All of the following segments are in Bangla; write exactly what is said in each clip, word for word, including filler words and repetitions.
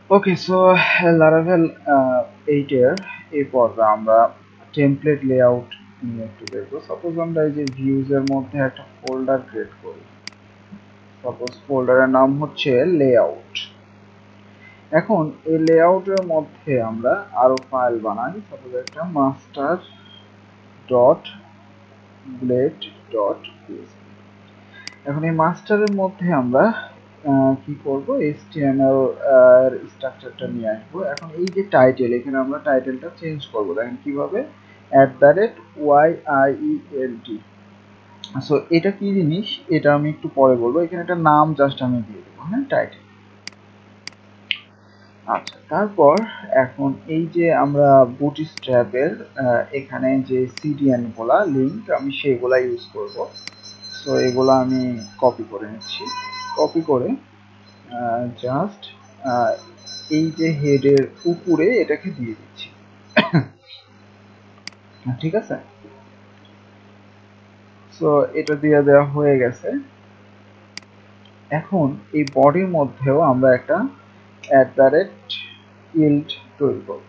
ওকে, সো Laravel eight এর এই পর্বে আমরা টেমপ্লেট লেআউট নিয়ে একটু দেখবো। সাপোজ আমরা এই যে ভিউজ এর মধ্যে একটা ফোল্ডার ক্রিয়েট করি। সাপোজ ফোল্ডারের নাম হচ্ছে লেআউট। এখন এই লেআউটের মধ্যে আমরা আরো ফাইল বানাই। সাপোজ একটা master dot blade dot PHP. এখন এই মাস্টারের মধ্যে আমরা কি করব, এইচটিএমএল এর স্ট্রাকচারটা নিয়ে আসবো। এখন এই যে টাইটেল, এখানে আমরা টাইটেলটা চেঞ্জ করব। দেখেন কিভাবে, at the rate Y I E L T. So এটা কি জিনিস এটা আমি একটু পরে বলবো। এখানে একটা নাম জাস্ট আমি দিয়ে দেবো, হ্যাঁ, টাইটেল। আচ্ছা, তারপর এখন এই যে আমরা বুটস্ট্র্যাপের এখানে যে সিডিএন গুলা লিঙ্ক আমি সেগুলা ইউজ করব। সো এগুলো আমি কপি করে নিচ্ছি। কপি করে জাস্ট এই যে হেডের উপরে এটাকে দিয়ে দিচ্ছি। ঠিক আছে, সো এটা দিয়ে দেওয়া হয়ে গেছে। এখন এই বডির মধ্যেও আমরা একটা অ্যাট দ্য রেট ইল্ড তৈরি করব।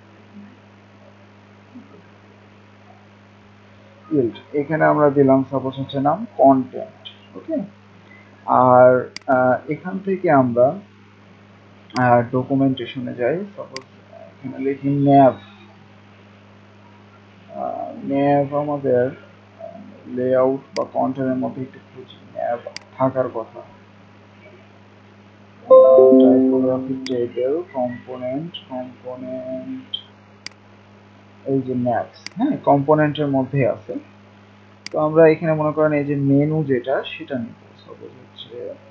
ইল্ড এখানে আমরা দিলাম সাপোজ হচ্ছে নাম কন্টেন্ট। ওকে, আর এখান থেকে আমরা ডকুমেন্টেশনে যাই। সাপোজ এখানে লিখি ন্যাভ। ন্যাভ আমাদের লেআউট বা কন্টেন্টের মধ্যে একটু খুঁজি, ন্যাভ থাকার কথা। টাইপোগ্রাফি টেবিল কম্পোনেন্ট কম্পোনেন্ট এই যে ন্যাভস, হ্যাঁ, কম্পোনেন্টের মধ্যে আছে। তো আমরা এখানে মনে করেন এই যে মেনু যেটা সেটা নিব। সাপোজ হচ্ছে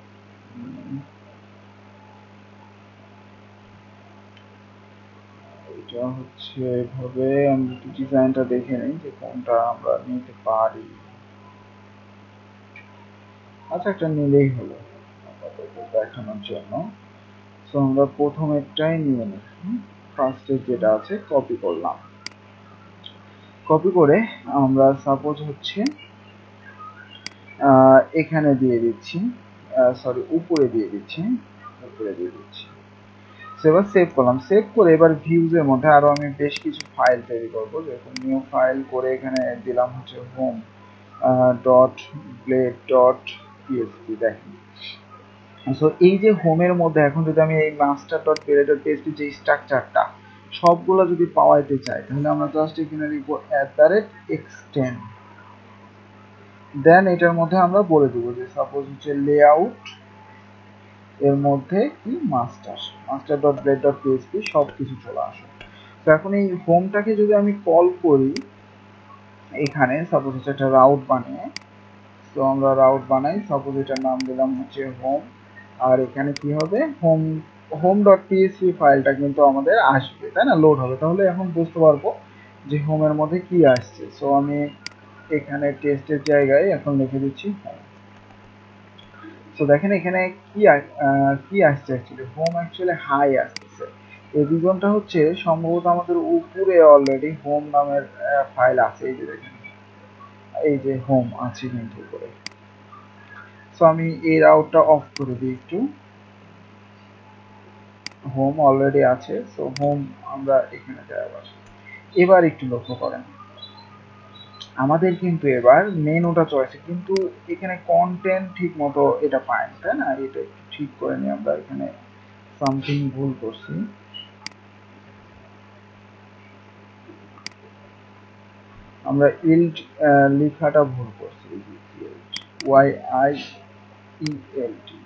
এটা হচ্ছে এভাবে। আমি একটু ডিজাইনটা দেখে নিই যে কোনটা আমরা নিতে পারি। আচ্ছা, একটা নিলেই হলো দেখানোর জন্য। সো আমরা প্রথমেরটাই নিয়ে নিই। ফার্স্টে যেটা আছে কপি করলাম। কপি করে আমরা সাপোজ হচ্ছে এখানে দিয়ে দিচ্ছি, সরি উপরে দিয়ে দিচ্ছি, উপরে দিয়ে দিচ্ছি। এবার সেভ করলাম। সেভ করে এবার ভিউজ এর মধ্যে আরো আমি বেশ কিছু ফাইল তৈরি করবো। যেরকম নিউ ফাইল করে এখানে দিলাম হচ্ছে home dot blade dot PHP. দেখেন, সো এই যে হোমের মধ্যে এখন যদি আমি এই master dot blade dot PHP যে স্ট্রাকচারটা সবগুলো যদি পাওয়াইতে চাই, তাহলে আমরা জাস্ট এখানে লিখবো at the rate extend. Then এটার মধ্যে আমরা বলে দেবো যে সাপোজ হচ্ছে লেআউট এর মধ্যে কি master master dot blade dot PHP সব কিছু চলে আসে। তো এখন এই হোমটাকে যদি আমি কল করি এখানে, সাপোজ হচ্ছে একটা রাউট বানিয়ে, তো আমরা রাউট বানাই। সাপোজ এটার নাম দিলাম হচ্ছে হোম। আর এখানে কি হবে, হোম হোম ডট পিএসপি ফাইলটা কিন্তু আমাদের আসবে, তাই না, লোড হবে। তাহলে এখন বুঝতে পারবো যে হোমের মধ্যে কি আসছে। সো আমি এখানে টেস্টের জায়গায় এখন লিখে দিচ্ছি হোম। সো দেখেন এখানে কি কি আসছে, অ্যাকচুয়ালি হোম অ্যাকচুয়ালি হাই আসছে। এই রিজনটা হচ্ছে সম্ভবত আমাদের উপরে অলরেডি হোম নামের ফাইল আছে। এই যে দেখেন, এই যে হোম আছে কিন্তু উপরে। সো আমি এই রাউটটা অফ করে দিই একটু। হোম অলরেডি আছে, সো হোম আমরা এখানে যাই আবার। এবার একটু লক্ষ্য করেন, আমাদের কিন্তু এবার মেনুটা চয়েছে, কিন্তু এখানে কন্টেন্ট ঠিক মতো এটা পায় না, তাই না। এটা একটু ঠিক করে নিই আমরা। এখানে সামথিং ভুল করছি। আমরা ইল্ড লেখাটা ভুল করছি। Y I E L T,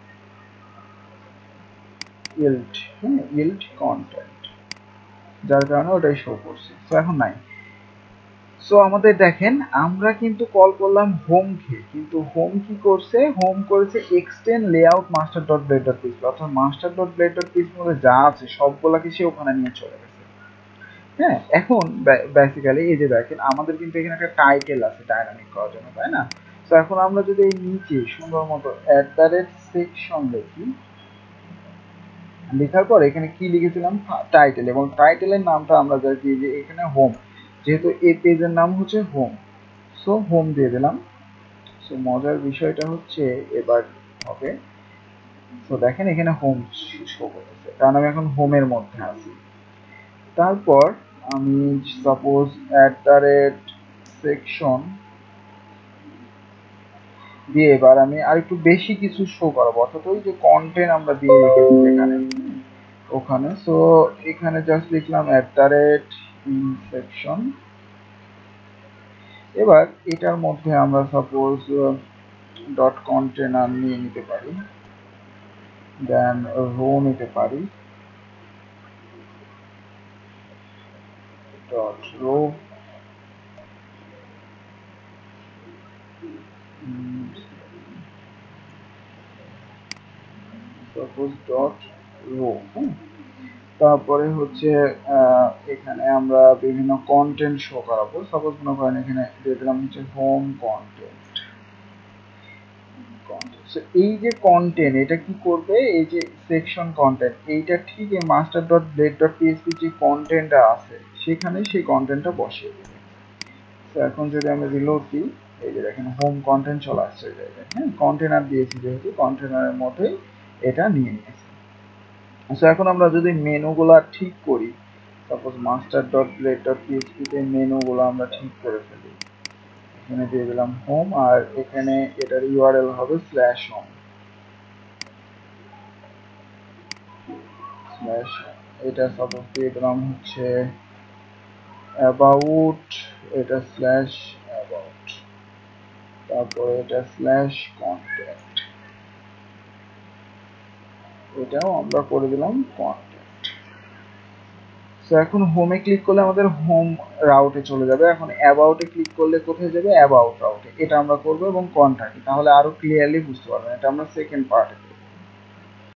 yield, হ্যাঁ, ইল্ড কন্টেন্ট, যার কারণে ওটাই শো করছে। তো এখন নাই। সো আমাদের দেখেন আমরা কিন্তু কল করলাম হোমকে, কিন্তু হোম কি করছে, হোম করেছে extend layout master dot blade dot PHP, অর্থাৎ master dot blade dot PHP মধ্যে যা আছে সবগুলাকে সে ওখানে নিয়ে চলে গেছে। হ্যাঁ, এখন বেসিক্যালি এই যে দেখেন আমাদের কিন্তু এখানে একটা টাইটেল আছে ডাইনামিক করার জন্য, তাই না। তো এখন আমরা যদি এই নিচে সুন্দর মতো অ্যাট দ্য রেট সেকশন লিখি, লেখার পর এখানে কি লিখেছিলাম, টাইটেল, এবং টাইটেলের নামটা আমরা দিয়ে যে এখানে হোম, যেহেতু এই পেজের নাম হচ্ছে হোম, সো হোম দিয়ে দিলাম। সো মজার বিষয়টা হচ্ছে এবার হবে তো দেখেন এখানে হোম শো করতেছে, কারণ আমি এখন হোমের মধ্যে আছি। তারপর আমি suppose at the rate section দিয়ে এবার আমি আর একটু বেশি কিছু শো করাবো, অর্থাৎ ওই যে কন্টেন্ট আমরা দিয়ে রেখেছি যেখানে ওখানে। সো এখানে জাস্ট লিখলাম অ্যাট দ্য রেট সেকশন। এবার এটার মধ্যে আমরা সাপোজ ডট কন্টেনার নিয়ে নিতে পারি, দেন রো নিতে পারি, dot row, suppose dot row. তারপরে হচ্ছে এখানে আমরা বিভিন্ন কন্টেন্ট শো করাবো। সাপোজ মনে করেন এখানে দিয়ে দিলাম হচ্ছে হোম কন্টেন্ট। এই যে কন্টেন্ট, এটা কি করবে, এই যে সেকশন কন্টেন্ট, এইটা ঠিক এই master dot blade dot PHP যে কন্টেন্টটা আছে সেখানে সেই কন্টেন্টটা বসিয়ে দেবে। তো এখন যদি আমি রিলোড দিই, এই যে দেখেন হোম কন্টেন্ট চলে আসছে এই জায়গায়। হ্যাঁ, কন্টেনার দিয়েছি যেহেতু কন্টেনারের মধ্যেই এটা নিয়ে নিয়েছি। সো এখন আমরা যদি মেনুগুলা ঠিক করি, suppose master dot blade dot পিএইচপিতে মেনুগুলো আমরা ঠিক করে ফেলি, এখানে দিয়ে দিলাম হোম, আর এখানে এটার ইউআরএল হবে স্ল্যাশ হোম স্ল্যাশ, এটা সাপোজ দিয়ে দিলাম হচ্ছে অ্যাবাউট, এটা স্ল্যাশ অ্যাবাউট, তারপরে এটা স্ল্যাশ কন্টেন্ট, এটাও আমরা করে দিলাম কন্টেন্ট। সো এখন হোমে ক্লিক করলে আমাদের হোম রাউটে চলে যাবে। এখন অ্যাবাউটে ক্লিক করলে কোথায় যাবে, অ্যাবাউট রাউটে। এটা আমরা করবো এবং কন্ট্যাক্ট, তাহলে আরো ক্লিয়ারলি বুঝতে পারবেন। এটা আমরা সেকেন্ড পার্টে